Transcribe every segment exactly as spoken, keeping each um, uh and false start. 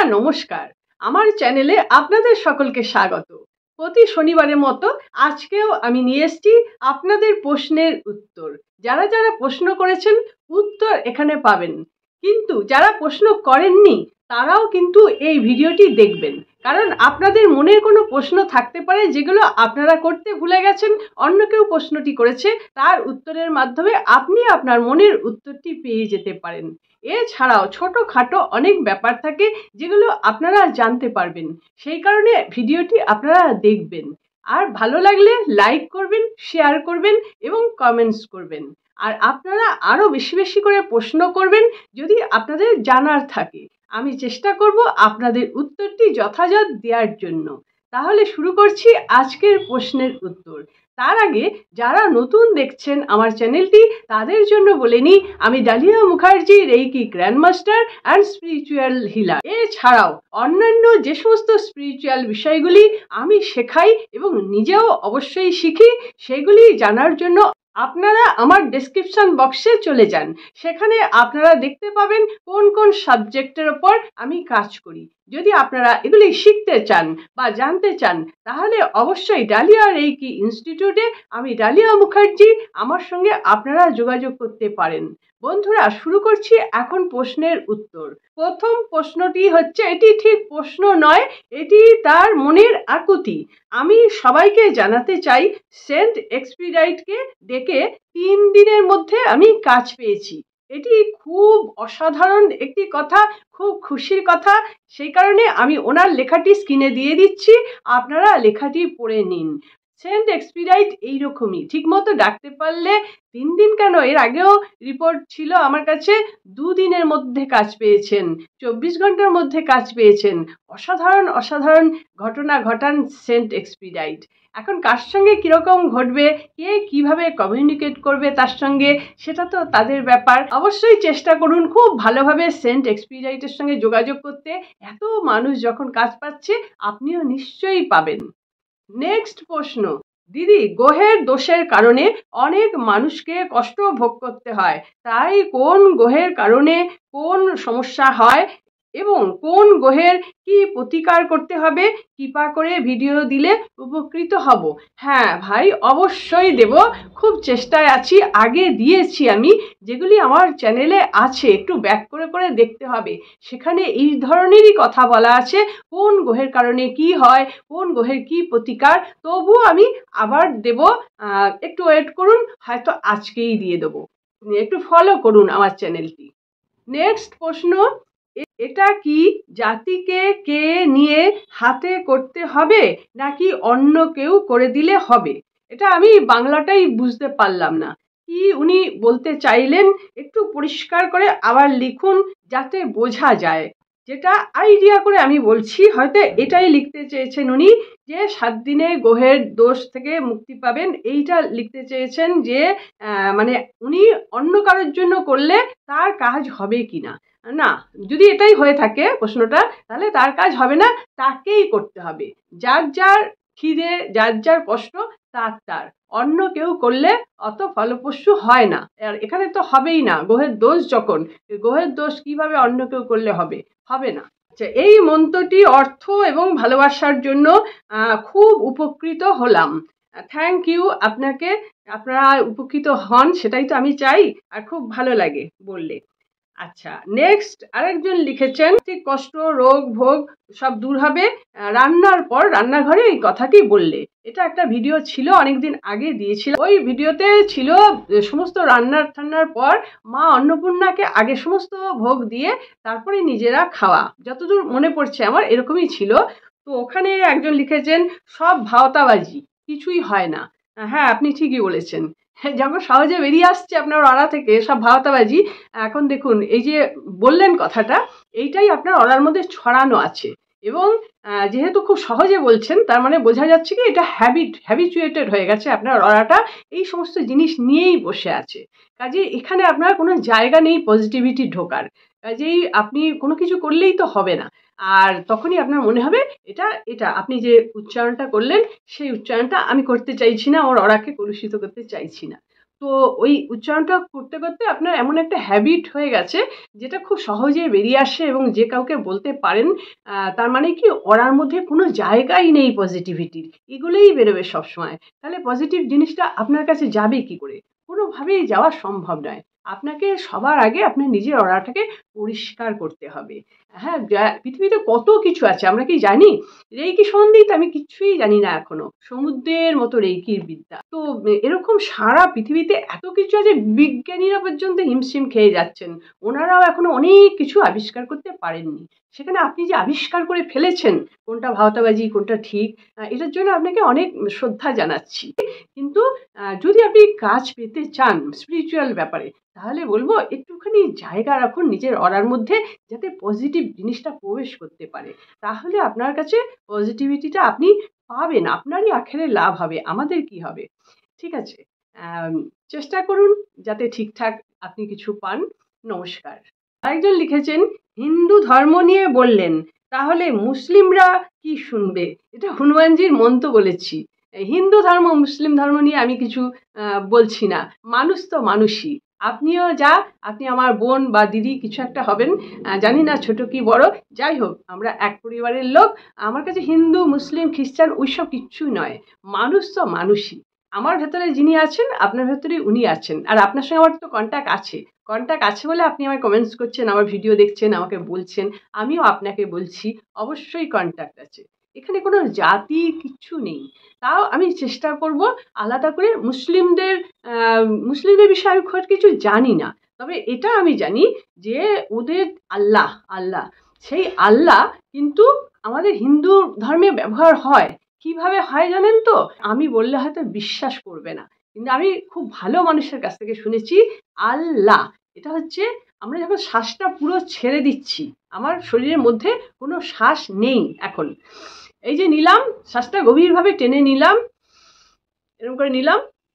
নমস্কার, আমার চ্যানেলে আপনাদের সকলকে স্বাগত। প্রতি শনিবারের মতো আজকেও আমি নিয়ে এসেছি আপনাদের প্রশ্নের উত্তর। যারা যারা প্রশ্ন করেছেন উত্তর এখানে পাবেন, কিন্তু যারা প্রশ্ন করেননি তারাও কিন্তু এই ভিডিওটি দেখবেন, কারণ আপনাদের মনের কোনো প্রশ্ন থাকতে পারে যেগুলো আপনারা করতে ভুলে গেছেন, অন্য কেউ প্রশ্নটি করেছে, তার উত্তরের মাধ্যমে আপনি আপনার মনের উত্তরটি পেয়ে যেতে পারেন। এছাড়াও ছোটোখাটো অনেক ব্যাপার থাকে যেগুলো আপনারা জানতে পারবেন, সেই কারণে ভিডিওটি আপনারা দেখবেন। আর ভালো লাগলে লাইক করবেন, শেয়ার করবেন এবং কমেন্টস করবেন। আর আপনারা আরও বেশি বেশি করে প্রশ্ন করবেন যদি আপনাদের জানার থাকে। আমি চেষ্টা করব আপনাদের উত্তরটি যথাযথ দেওয়ার জন্য। তাহলে শুরু করছি আজকের প্রশ্নের উত্তর। তার আগে যারা নতুন দেখছেন আমার চ্যানেলটি তাদের জন্য বলে নিই, আমি Dalia Mukherjee, reiki grandmaster and spiritual healer. এছাড়াও অন্যান্য যে সমস্ত স্পিরিচুয়াল বিষয়গুলি আমি শেখাই এবং নিজেও অবশ্যই শিখি, সেগুলি জানার জন্য আপনারা আমার ডেসক্রিপশন বক্সে চলে যান। সেখানে আপনারা দেখতে পাবেন কোন কোন সাবজেক্টের ওপর আমি কাজ করি। যদি আপনারা এগুলি শিখতে চান বা জানতে চান তাহলে অবশ্যই ডালিয়া রেইকি ইনস্টিটিউটে, আমি ডালিয়া মুখার্জি, আমার সঙ্গে আপনারা যোগাযোগ করতে পারেন। বন্ধুরা, শুরু করছি এখন প্রশ্নের উত্তর। প্রথম প্রশ্নটি হচ্ছে, এটি ঠিক প্রশ্ন নয়, এটি তার মনের আকুতি। আমি সবাইকে জানাতে চাই, সেন্ট এক্সপিডাইটকে ডেকে তিন দিনের মধ্যে আমি কাজ পেয়েছি। এটি খুব অসাধারণ একটি কথা, খুব খুশির কথা। সেই কারণে আমি ওনার লেখাটি স্ক্রিনে দিয়ে দিচ্ছি, আপনারা লেখাটি পড়ে নিন। সেন্ট এক্সপিডাইট এইরকমই, ঠিকমতো ডাকতে পারলে তিন দিন কেন, এর আগেও রিপোর্ট ছিল আমার কাছে, দুদিনের মধ্যে কাজ পেয়েছেন, চব্বিশ ঘন্টার মধ্যে কাজ পেয়েছেন। অসাধারণ অসাধারণ ঘটনা ঘটান সেন্ট এক্সপিডাইট। এখন কার সঙ্গে কীরকম ঘটবে, কে কিভাবে কমিউনিকেট করবে তার সঙ্গে, সেটা তো তাদের ব্যাপার। অবশ্যই চেষ্টা করুন খুব ভালোভাবে সেন্ট এক্সপিডাইটের সঙ্গে যোগাযোগ করতে। এত মানুষ যখন কাজ পাচ্ছে, আপনিও নিশ্চয়ই পাবেন। নেক্সট প্রশ্ন, দিদি, গ্রহের দোষের কারণে অনেক মানুষকে কষ্ট ভোগ করতে হয়, তাই কোন গ্রহের কারণে কোন সমস্যা হয় এবং কোন গ্রহের কি প্রতিকার করতে হবে, কৃপা করে ভিডিও দিলে উপকৃত হব। হ্যাঁ ভাই, অবশ্যই দেব, খুব চেষ্টায় আছি। আগে দিয়েছি আমি, যেগুলি আমার চ্যানেলে আছে, একটু ব্যাক করে করে দেখতে হবে, সেখানে এই ধরনেরই কথা বলা আছে, কোন গ্রহের কারণে কি হয়, কোন গ্রহের কি প্রতিকার। তবুও আমি আবার দেব, একটু ওয়েট করুন, হয়তো আজকেই দিয়ে দেবো, একটু ফলো করুন আমার চ্যানেলটি। নেক্সট প্রশ্ন, এটা কি জাতিকে কে নিয়ে হাতে করতে হবে নাকি অন্য কেউ করে দিলে হবে? এটা আমি বাংলাটাই বুঝতে পারলাম না, কি উনি বলতে চাইলেন একটু পরিষ্কার করে আবার লিখুন যাতে বোঝা যায়। যেটা আইডিয়া করে আমি বলছি, হয়তো এটাই লিখতে চেয়েছেন উনি, যে সাত দিনে গ্রহের দোষ থেকে মুক্তি পাবেন, এইটা লিখতে চেয়েছেন। যে মানে উনি অন্য কারোর জন্য করলে তার কাজ হবে কিনা, না, যদি এটাই হয়ে থাকে প্রশ্নটা, তাহলে তার কাজ হবে না, তাকেই করতে হবে। যার যার খিদে, যার যার কষ্ট, তার তার, অন্য কেউ করলে অত ফলপ্রসূ হয় না। আর এখানে তো হবেই না, গ্রহের দোষ যখন, গ্রহের দোষ কিভাবে অন্য কেউ করলে হবে, হবে না। আচ্ছা, এই মন্ত্রটি অর্থ এবং ভালোবাসার জন্য খুব উপকৃত হলাম। থ্যাংক ইউ আপনাকে, আপনারা উপকৃত হন সেটাই তো আমি চাই, আর খুব ভালো লাগে বললে। আচ্ছা, নেক্সট আরেকজন লিখেছেন, কষ্ট, রোগ ভোগ সব দূর হবে রান্নার পর রান্নাঘরে এই কথাটি বললে। এটা একটা ভিডিও ছিল, অনেকদিন আগে দিয়েছিল। ওই ভিডিওতে ছিল সমস্ত রান্নার ঠান্নার পর মা অন্নপূর্ণাকে আগে সমস্ত ভোগ দিয়ে তারপরে নিজেরা খাওয়া, যতদূর মনে পড়ছে আমার এরকমই ছিল। তো ওখানে একজন লিখেছেন, সব ভাওতাবাজি, কিছুই হয় না। হ্যাঁ, আপনি ঠিকই বলেছেন, যখন সহজে বেরিয়ে আসছে আপনার অরা থেকে সব ভাওতাবাজি, এখন দেখুন এই যে বললেন কথাটা, এইটাই আপনার অরার মধ্যে ছড়ানো আছে। এবং যেহেতু খুব সহজে বলছেন, তার মানে বোঝা যাচ্ছে কি এটা হ্যাবিট, হ্যাবিচুয়েটেড হয়ে গেছে আপনার অরাটা, এই সমস্ত জিনিস নিয়েই বসে আছে। কাজে এখানে আপনার কোনো জায়গা নেই পজিটিভিটি ঢোকার, কাজেই আপনি কোনো কিছু করলেই তো হবে না। আর তখনই আপনার মনে হবে এটা এটা আপনি যে উচ্চারণটা করলেন সেই উচ্চারণটা আমি করতে চাইছি না, ওর অরাকে কলুষিত করতে চাইছি না। তো ওই উচ্চারণটা করতে করতে আপনার এমন একটা হ্যাবিট হয়ে গেছে যেটা খুব সহজে বেরিয়ে আসে, এবং যে কাউকে বলতে পারেন তার মানে কি ওরার মধ্যে কোনো জায়গাই নেই পজিটিভিটির, এগুলোই বেরোবে সবসময়। তাহলে পজিটিভ জিনিসটা আপনার কাছে যাবে কি করে? কোনোভাবেই যাওয়া সম্ভব নয়। আপনাকে সবার আগে আপনার নিজের অরাটাকে পরিষ্কার করতে হবে। হ্যাঁ, পৃথিবীতে কত কিছু আছে আমরা কি জানি? রেইকি সম্বন্ধেই তো আমি কিছুই জানি না এখনো, সমুদ্রের মতো রেইকির বিদ্যা। তো এরকম সারা পৃথিবীতে এত কিছু আছে, বিজ্ঞানীরা পর্যন্ত হিমশিম খেয়ে যাচ্ছেন, ওনারাও এখনো অনেক কিছু আবিষ্কার করতে পারেননি। সেখানে আপনি যে আবিষ্কার করে ফেলেছেন কোনটা ভাওতাবাজি কোনটা ঠিক, এটার জন্য আপনাকে অনেক শ্রদ্ধা জানাচ্ছি। কিন্তু যদি আপনি কাজ পেতে চান স্পিরিচুয়াল ব্যাপারে, তাহলে বলবো একটুখানি জায়গা রাখুন নিজের অরার মধ্যে, যাতে পজিটিভ জিনিসটা প্রবেশ করতে পারে। তাহলে আপনার কাছে পজিটিভিটিটা আপনি পাবেন, আপনারই আখেরে লাভ হবে, আমাদের কি হবে? ঠিক আছে, চেষ্টা করুন যাতে ঠিকঠাক আপনি কিছু পান। নমস্কার। আরেকজন লিখেছেন, হিন্দু ধর্ম নিয়ে বললেন, তাহলে মুসলিমরা কি শুনবে? এটা হনুমানজির মন্ত্র বলেছি। হিন্দু ধর্ম মুসলিম ধর্ম নিয়ে আমি কিছু বলছি না, মানুষ তো মানুষই। আপনিও যা, আপনি আমার বোন বা দিদি কিছু একটা হবেন, জানি না ছোট কি বড়, যাই হোক আমরা এক পরিবারের লোক। আমার কাছে হিন্দু মুসলিম খ্রিস্টান ওইসব কিচ্ছুই নয়, মানুষ তো মানুষই। আমার ভেতরে যিনি আছেন আপনার ভেতরে উনি আছেন, আর আপনার সঙ্গে আমার তো কন্ট্যাক্ট আছে। কন্ট্যাক্ট আছে বলে আপনি আমায় কমেন্টস করছেন, আমার ভিডিও দেখছেন, আমাকে বলছেন, আমিও আপনাকে বলছি, অবশ্যই কন্ট্যাক্ট আছে। এখানে কোনো জাতি কিচ্ছু নেই। তাও আমি চেষ্টা করব আলাদা করে মুসলিমদের মুসলিমদের বিষয়ে আমি খুব কিছু জানি না, তবে এটা আমি জানি যে ওদের আল্লাহ আল্লাহ সেই আল্লাহ কিন্তু আমাদের হিন্দু ধর্মে ব্যবহার হয়। কিভাবে হয় জানেন তো? আমি বললে হয়তো বিশ্বাস করবে না, কিন্তু আমি খুব ভালো মানুষের কাছ থেকে শুনেছি আল্লাহ এটা হচ্ছে আমরা যখন শ্বাসটা পুরো ছেড়ে দিচ্ছি, আমার শরীরের মধ্যে কোনো শ্বাস নেই এখন, এই যে নিলাম শ্বাসটা গভীরভাবে টেনে নিলাম, এরকম করে নিলাম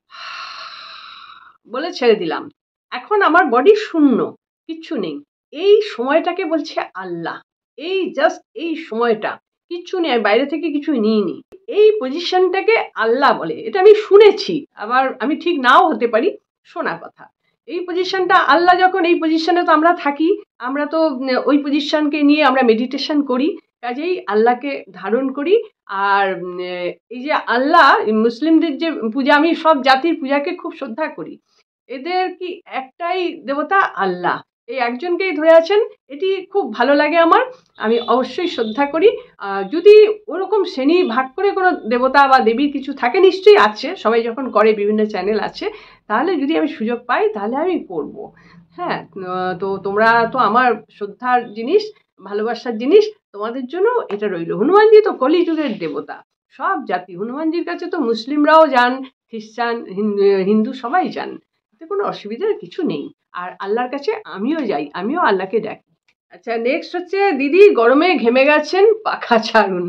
বলে ছেড়ে দিলাম, এখন আমার বডি শূন্য, কিচ্ছু নেই, এই সময়টাকে বলছে আল্লাহ। এই জাস্ট এই সময়টা কিচ্ছু নেই, বাইরে থেকে কিছু নিইনি, এই পজিশনটাকে আল্লাহ বলে। এটা আমি শুনেছি, আবার আমি ঠিক নাও হতে পারি, শোনা কথা। এই পজিশনটা আল্লাহ, যখন এই পজিশনে তো আমরা থাকি, আমরা তো ওই পজিশনকে নিয়ে আমরা মেডিটেশন করি, কাজেই আল্লাহকে ধারণ করি। আর এই যে আল্লাহ, মুসলিমদের যে পূজা, আমি সব জাতির পূজাকে খুব শ্রদ্ধা করি, এদের কি একটাই দেবতা আল্লাহ, এই একজনকেই ধরে আছেন, এটি খুব ভালো লাগে আমার, আমি অবশ্যই শ্রদ্ধা করি। যদি ওরকম শ্রেণী ভাগ করে কোনো দেবতা বা দেবীর কিছু থাকে, নিশ্চয়ই আছে, সবাই যখন করে বিভিন্ন চ্যানেল আছে, তাহলে যদি আমি সুযোগ পাই তাহলে আমি করব। হ্যাঁ, তো তোমরা তো আমার শ্রদ্ধার জিনিস, ভালোবাসার জিনিস, তোমাদের জন্য এটা রইল। হনুমানজি তো কলিযুগের দেবতা, সব জাতি হনুমানজির কাছে, তো মুসলিমরাও যান, খ্রিস্টান হিন্দু সবাই যান, এতে কোনো অসুবিধার কিছু নেই। আর আল্লাহর কাছে আমিও যাই, আমিও আল্লাহকে ডাকি। আচ্ছা, নেক্সট হচ্ছে, দিদি গরমে ঘেমে গেছেন, পাখা ছাড়ুন।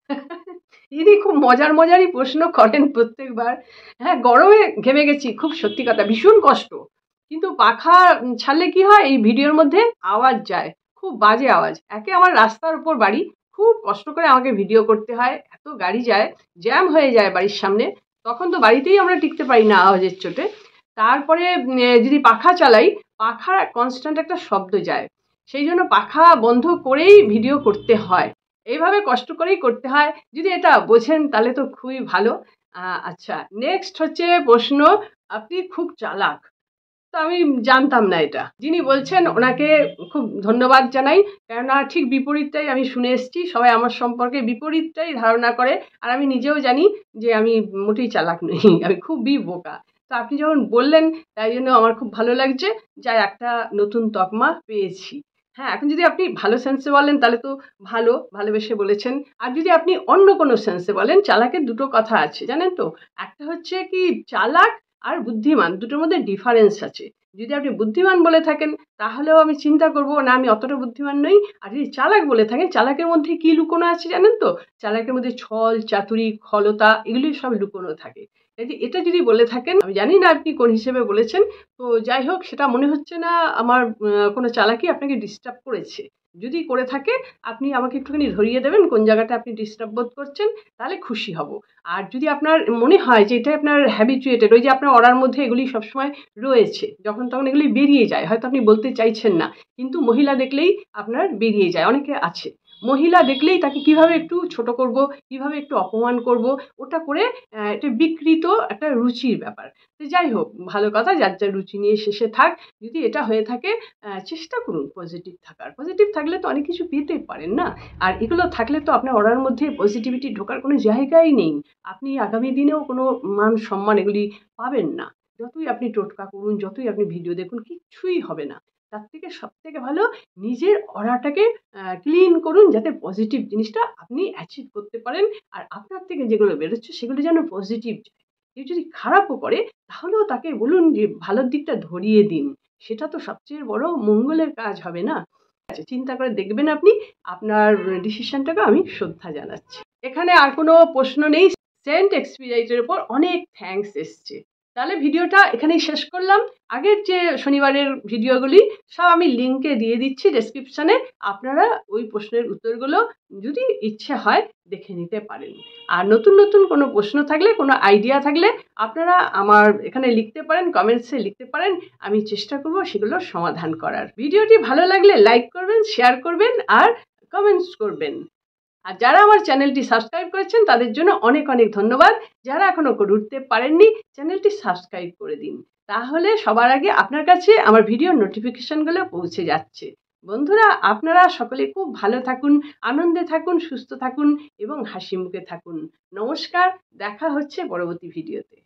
দিদি খুব মজার মজারই প্রশ্ন করেন প্রত্যেকবার। হ্যাঁ, গরমে ঘেমে গেছি, খুব সত্যি কথা, ভীষণ কষ্ট, কিন্তু পাখা ছাড়লে কি হয়, এই ভিডিওর মধ্যে আওয়াজ যায়, খুব বাজে আওয়াজ। একে আমার রাস্তার উপর বাড়ি, খুব কষ্ট করে আমাকে ভিডিও করতে হয়, এত গাড়ি যায়, জ্যাম হয়ে যায় বাড়ির সামনে, তখন তো বাড়িতেই আমরা টিকতে পারি না আওয়াজের চোটে। তারপরে যদি পাখা চালাই, পাখার কনস্ট্যান্ট একটা শব্দ যায়, সেই জন্য পাখা বন্ধ করেই ভিডিও করতে হয়, এইভাবে কষ্ট করেই করতে হয়। যদি এটা বোঝেন তাহলে তো খুবই ভালো। আচ্ছা, নেক্সট হচ্ছে প্রশ্ন, আপনি খুব চালাক। তো আমি জানতাম না এটা, যিনি বলছেন ওনাকে খুব ধন্যবাদ জানাই, কেননা ঠিক বিপরীতটাই আমি শুনে এসেছি, সবাই আমার সম্পর্কে বিপরীতটাই ধারণা করে, আর আমি নিজেও জানি যে আমি মোটেই চালাক নই, আমি খুবই বোকা। তো আপনি যখন বললেন, তাই জন্য আমার খুব ভালো লাগছে, যা একটা নতুন তকমা পেয়েছি। হ্যাঁ, এখন যদি আপনি ভালো সেন্সে বলেন তাহলে তো ভালো, ভালোবেসে বলেছেন। আর যদি আপনি অন্য কোনো সেন্সে বলেন, চালাকের দুটো কথা আছে জানেন তো, একটা হচ্ছে কি চালাক আর বুদ্ধিমান, দুটোর মধ্যে ডিফারেন্স আছে। যদি আপনি বুদ্ধিমান বলে থাকেন তাহলেও আমি চিন্তা করবো না, আমি অতটা বুদ্ধিমান নই। আর যদি চালাক বলে থাকেন, চালাকের মধ্যে কি লুকোনো আছে জানেন তো, চালাকের মধ্যে ছল চাতুরি খলতা এগুলি সব লুকোনো থাকে। যে এটা যদি বলে থাকেন, আমি জানি না আপনি কোন হিসেবে বলেছেন, তো যাই হোক সেটা মনে হচ্ছে না আমার কোনো চালাকি আপনাকে ডিস্টার্ব করেছে। যদি করে থাকে আপনি আমাকে একটুখানি ধরিয়ে দেবেন কোন জায়গাটা আপনি ডিস্টার্ব বোধ করছেন, তাহলে খুশি হব। আর যদি আপনার মনে হয় যে এটা আপনার হ্যাবিচুয়েটেড, ওই যে আপনার অরার মধ্যে এগুলি সবসময় রয়েছে, যখন তখন এগুলি বেরিয়ে যায়, হয়তো আপনি বলতে চাইছেন না কিন্তু মহিলা দেখলেই আপনার বেরিয়ে যায়। অনেকে আছে মহিলা দেখলেই তাকে কিভাবে একটু ছোট করব, কিভাবে একটু অপমান করব, ওটা করে এটা বিকৃত একটা রুচির ব্যাপার। তো যাই হোক, ভালো কথা, যার যার রুচি নিয়ে শেষে থাক। যদি এটা হয়ে থাকে চেষ্টা করুন পজিটিভ থাকার। পজিটিভ থাকলে তো অনেক কিছু পেতে পারেন না। আর এগুলো থাকলে তো আপনার অরার মধ্যে পজিটিভিটি ঢোকার কোনো জায়গাই নেই। আপনি আগামী দিনেও কোনো মান সম্মান এগুলি পাবেন না। যতই আপনি টোটকা করুন, যতই আপনি ভিডিও দেখুন, কিচ্ছুই হবে না। তার থেকে সব থেকে ভালো নিজের অরাটাকে ক্লিন করুন, যাতে পজিটিভ জিনিসটা আপনি অ্যাচিভ করতে পারেন। আর আপনার থেকে যেগুলো বেরোচ্ছে সেগুলো যেন পজিটিভ যায়। কেউ যদি খারাপও করে তাহলেও তাকে বলুন যে ভালোর দিকটা ধরিয়ে দিন, সেটা তো সবচেয়ে বড় মঙ্গলের কাজ হবে না? আচ্ছা, চিন্তা করে দেখবেন আপনি। আপনার ডিসিশনটাকে আমি শ্রদ্ধা জানাচ্ছি। এখানে আর কোনো প্রশ্ন নেই। সেন্ট এক্সপিরাইটের উপর অনেক থ্যাঙ্কস এসছে। তাহলে ভিডিওটা এখানেই শেষ করলাম। আগের যে শনিবারের ভিডিওগুলি সব আমি লিঙ্কে দিয়ে দিচ্ছি ডেসক্রিপশানে। আপনারা ওই প্রশ্নের উত্তরগুলো যদি ইচ্ছে হয় দেখে নিতে পারেন। আর নতুন নতুন কোনো প্রশ্ন থাকলে, কোনো আইডিয়া থাকলে আপনারা আমার এখানে লিখতে পারেন, কমেন্টসে লিখতে পারেন। আমি চেষ্টা করব সেগুলোর সমাধান করার। ভিডিওটি ভালো লাগলে লাইক করবেন, শেয়ার করবেন আর কমেন্টস করবেন। আর যারা আমার চ্যানেলটি সাবস্ক্রাইব করেছেন তাদের জন্য অনেক অনেক ধন্যবাদ। যারা এখনো করে উঠতে পারেননি, চ্যানেলটি সাবস্ক্রাইব করে দিন, তাহলে সবার আগে আপনার কাছে আমার ভিডিওর নোটিফিকেশনগুলো পৌঁছে যাচ্ছে। বন্ধুরা, আপনারা সকলে খুব ভালো থাকুন, আনন্দে থাকুন, সুস্থ থাকুন এবং হাসি মুখে থাকুন। নমস্কার, দেখা হচ্ছে পরবর্তী ভিডিওতে।